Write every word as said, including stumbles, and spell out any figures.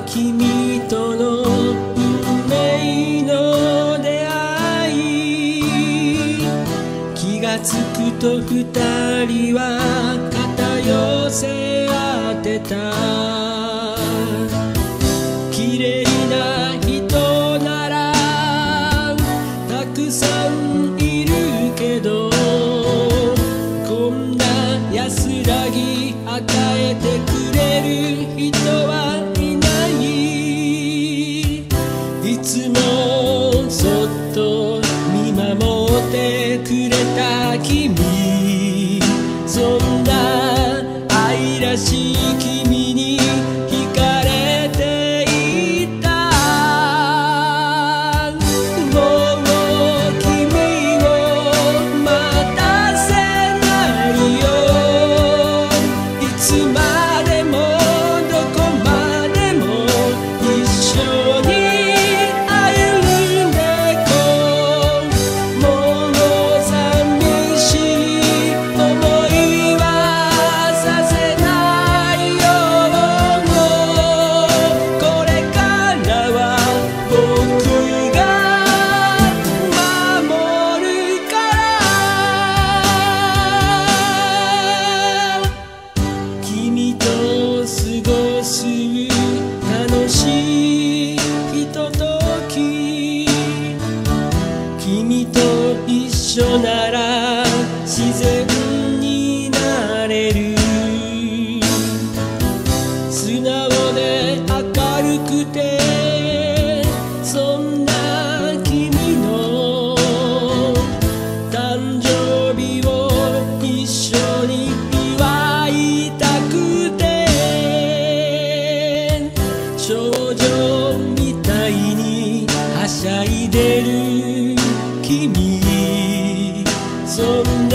君との運命の出会い、気がつくと二人は肩寄せ合ってた。綺麗な人ならたくさんいるけど、こんな安らぎ与えてくれる人はいない。いつもそっと見守ってくれた君、そんな愛らしい君に惹かれていた。もう君を待たせないよ、いつまでもどこまでも一緒に歩んでこう。もう寂しい思いはさせないよ。これからは僕が守るから。君と過ごす楽しいひととき、君と一緒なら自然になれる。素直で明るくてそんな君の誕生日を一緒に祝いたくて、少女みたいにはしゃいでる君、そん